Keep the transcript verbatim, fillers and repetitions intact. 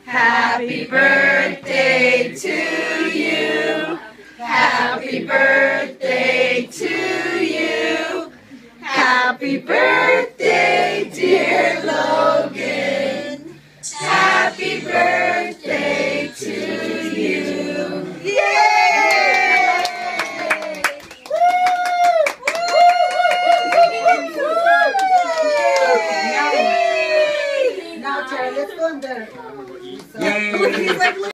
Happy birthday to you. Happy birthday to you. Happy birthday, dear Logan. Happy birthday to you. Yay! Now, Charlie, let's go in there. So, he's like,